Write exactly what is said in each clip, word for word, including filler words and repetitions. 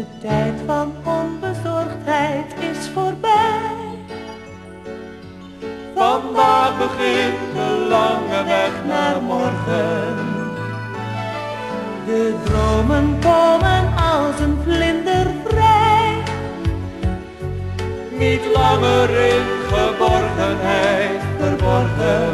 tijd van onbezorgdheid is voorbij. Vandaag begint de lange weg naar morgen. De dromen komen als een vlinder vrij. Niet langer in geborgenheid verborgen.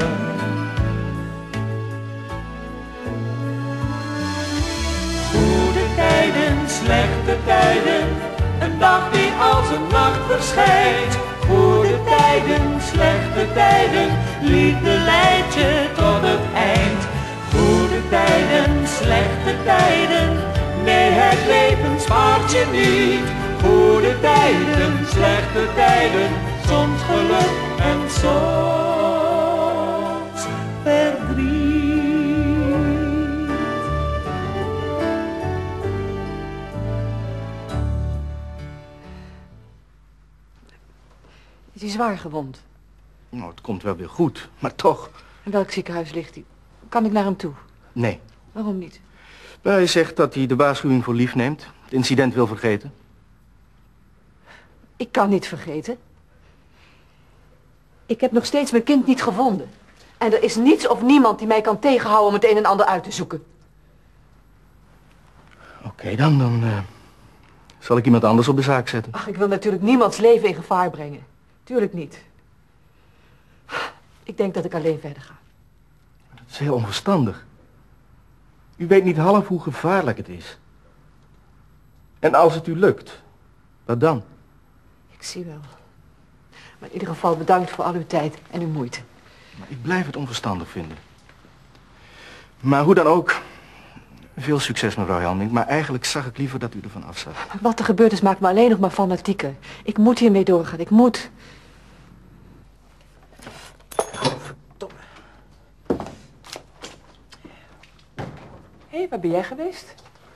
Goede tijden, slechte tijden, een dag die als een nacht verschijnt. Goede tijden, slechte tijden, liefde leidt je tot het eind. Goede tijden, slechte tijden, nee, het leven spaart je niet. Goede tijden, slechte tijden, soms geluk en soms verdriet. Is hij zwaar gewond? Nou, het komt wel weer goed, maar toch. In welk ziekenhuis ligt hij? Kan ik naar hem toe? Nee. Waarom niet? Hij zegt dat hij de waarschuwing voor lief neemt. Het incident wil vergeten. Ik kan niet vergeten. Ik heb nog steeds mijn kind niet gevonden. En er is niets of niemand die mij kan tegenhouden om het een en ander uit te zoeken. Oké, okay, dan, dan uh, zal ik iemand anders op de zaak zetten. Ach, ik wil natuurlijk niemands leven in gevaar brengen. Tuurlijk niet. Ik denk dat ik alleen verder ga. Dat is heel onverstandig. U weet niet half hoe gevaarlijk het is. En als het u lukt, wat dan? Ik zie wel. Maar in ieder geval bedankt voor al uw tijd en uw moeite. Maar ik blijf het onverstandig vinden. Maar hoe dan ook, veel succes mevrouw Helming, maar eigenlijk zag ik liever dat u ervan afzat. Wat er gebeurd is maakt me alleen nog maar fanatieker. Ik moet hiermee doorgaan, ik moet. Verdomme. Hé, hey, waar ben jij geweest?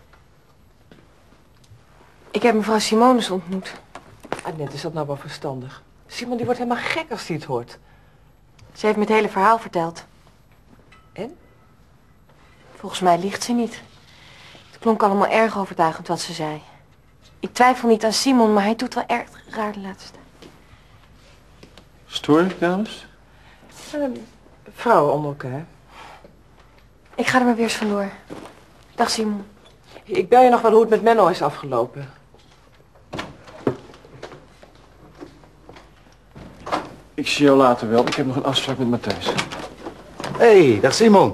Ik heb mevrouw Simonis ontmoet. Annette, is dat nou wel verstandig? Simon die wordt helemaal gek als hij het hoort. Ze heeft me het hele verhaal verteld. En? Volgens mij liegt ze niet. Het klonk allemaal erg overtuigend wat ze zei. Ik twijfel niet aan Simon, maar hij doet wel erg raar de laatste tijd. Stoor ik, dames? Uh, vrouwen onder elkaar. Ik ga er maar weer eens vandoor. Dag Simon. Ik bel je nog wel hoe het met Menno is afgelopen. Ik zie jou later wel. Ik heb nog een afspraak met Matthijs. Hé, hey, dag Simon.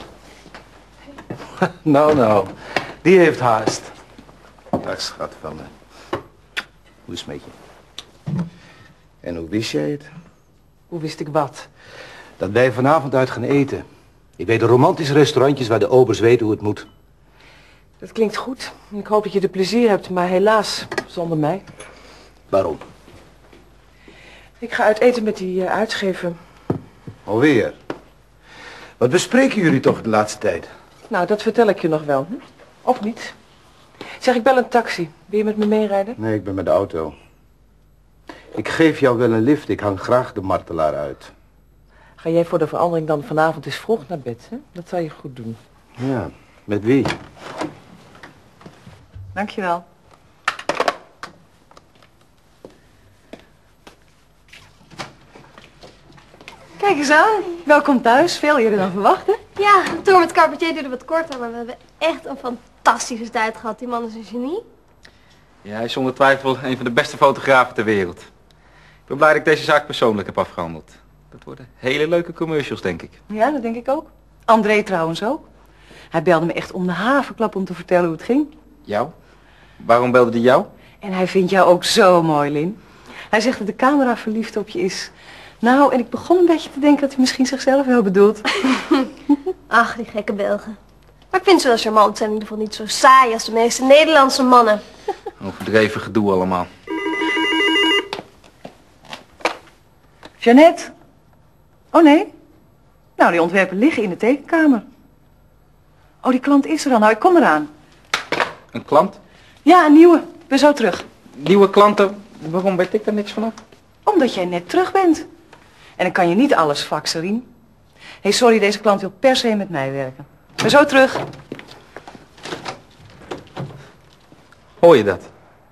Nou, nou. Die heeft haast. Dag schat van me. Hoe is het met je? En hoe wist jij het? Hoe wist ik wat? Dat wij vanavond uit gaan eten. Ik weet de romantische restaurantjes waar de obers weten hoe het moet. Dat klinkt goed. Ik hoop dat je er plezier hebt, maar helaas zonder mij. Waarom? Ik ga uit eten met die uh, uitgever. Alweer? Wat bespreken jullie toch de laatste tijd? Nou, dat vertel ik je nog wel. Hm? Of niet? Zeg, ik bel een taxi. Wil je met me meerijden? Nee, ik ben met de auto. Ik geef jou wel een lift. Ik hang graag de martelaar uit. Ga jij voor de verandering dan vanavond eens vroeg naar bed, hè? Dat zou je goed doen. Ja, met wie? Dankjewel. Kijk eens aan. Welkom thuis. Veel eerder dan verwacht, hè? Ja, de tour met Carpentier duurde wat korter, maar we hebben echt een fantastische tijd gehad. Die man is een genie. Ja, hij is zonder twijfel een van de beste fotografen ter wereld. Ik ben blij dat ik deze zaak persoonlijk heb afgehandeld. Dat worden hele leuke commercials, denk ik. Ja, dat denk ik ook. André trouwens ook. Hij belde me echt om de haverklap om te vertellen hoe het ging. Jou? Waarom belde hij jou? En hij vindt jou ook zo mooi, Lin. Hij zegt dat de camera verliefd op je is. Nou, en ik begon een beetje te denken dat hij misschien zichzelf wel bedoelt. Ach, die gekke Belgen. Maar ik vind ze wel charmant. Ze zijn in ieder geval niet zo saai als de meeste Nederlandse mannen. Overdreven gedoe allemaal. Jeannette? Oh nee? Nou, die ontwerpen liggen in de tekenkamer. Oh, die klant is er al. Nou, ik kom eraan. Een klant? Ja, een nieuwe. Ik ben zo terug. Nieuwe klanten? Waarom weet ik daar niks vanaf? Omdat jij net terug bent. En dan kan je niet alles faxen, Rien. Hé, hey, sorry, deze klant wil per se met mij werken. Ik ben zo terug. Hoor je dat?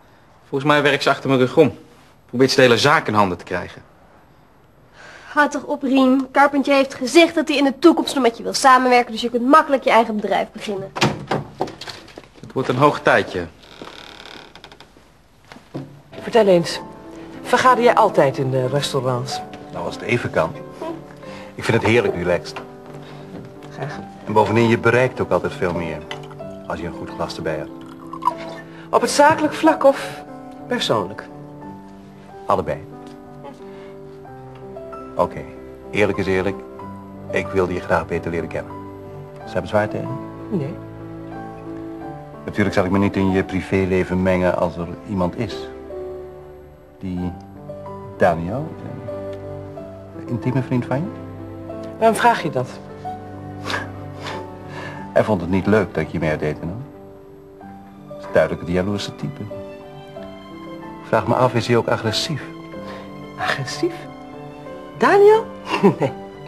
Volgens mij werkt ze achter mijn rug om. Probeert ze de hele zaak in handen te krijgen. Houd toch op, Rien. Carpentier heeft gezegd dat hij in de toekomst nog met je wil samenwerken, dus je kunt makkelijk je eigen bedrijf beginnen. Het wordt een hoog tijdje. Vertel eens, vergader jij altijd in de restaurants? Nou, als het even kan. Ik vind het heerlijk relaxed. Graag. En bovendien, je bereikt ook altijd veel meer. Als je een goed glas erbij hebt. Op het zakelijk vlak of persoonlijk? Allebei. Oké, okay. Eerlijk is eerlijk. Ik wilde je graag beter leren kennen. Ze hebben zwaar tegen? Nee. Natuurlijk zal ik me niet in je privéleven mengen als er iemand is. Die Daniel, een intieme vriend van je? Waarom vraag je dat? Hij vond het niet leuk dat je mee uit eten nam. Dat is duidelijk een jaloerse type. Ik vraag me af, is hij ook agressief? Agressief? Daniel? Nee.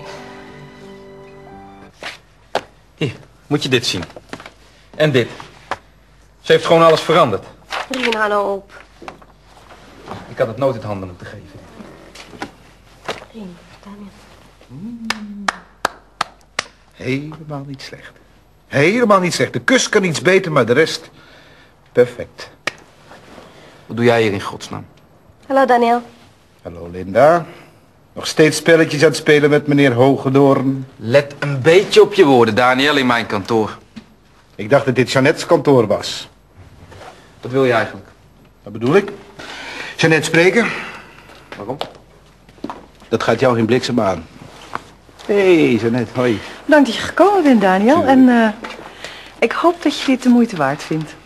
Hier, moet je dit zien. En dit. Ze heeft gewoon alles veranderd. Rien, hou nou op. Ik had het nooit uit handen moeten geven. Rien, Daniel. Helemaal niet slecht. Helemaal niet slecht. De kus kan iets beter, maar de rest... perfect. Wat doe jij hier in godsnaam? Hallo, Daniel. Hallo, Linda. Nog steeds spelletjes aan het spelen met meneer Hogedoorn. Let een beetje op je woorden, Daniel, in mijn kantoor. Ik dacht dat dit Jeannette's kantoor was. Wat wil je eigenlijk? Wat bedoel ik? Jeannette spreken? Waarom? Dat gaat jou geen bliksem aan. Hé, hey, Jeannette, hoi. Dank dat je gekomen bent, Daniel. En uh, ik hoop dat je dit de moeite waard vindt.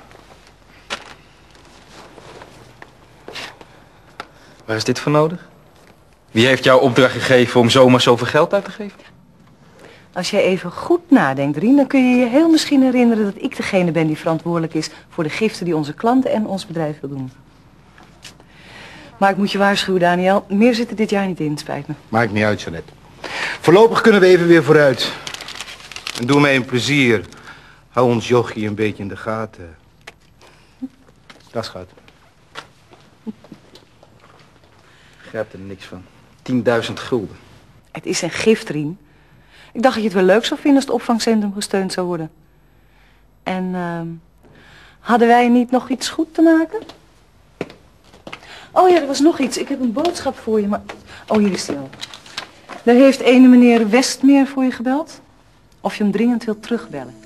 Waar is dit voor nodig? Wie heeft jou opdracht gegeven om zomaar zoveel geld uit te geven? Als jij even goed nadenkt, Rien, dan kun je je heel misschien herinneren dat ik degene ben die verantwoordelijk is voor de giften die onze klanten en ons bedrijf wil doen. Maar ik moet je waarschuwen, Daniel, meer zit er dit jaar niet in, spijt me. Maakt niet uit, Jeannette. Voorlopig kunnen we even weer vooruit. En doe mij een plezier. Hou ons jochie een beetje in de gaten. Dat schat. Ik begrijp er niks van. tienduizend gulden. Het is een gift, Rien. Ik dacht dat je het wel leuk zou vinden als het opvangcentrum gesteund zou worden. En uh, hadden wij niet nog iets goed te maken? Oh ja, er was nog iets. Ik heb een boodschap voor je, maar... Oh, hier is die al. Daar heeft ene meneer Westmeer voor je gebeld. Of je hem dringend wilt terugbellen.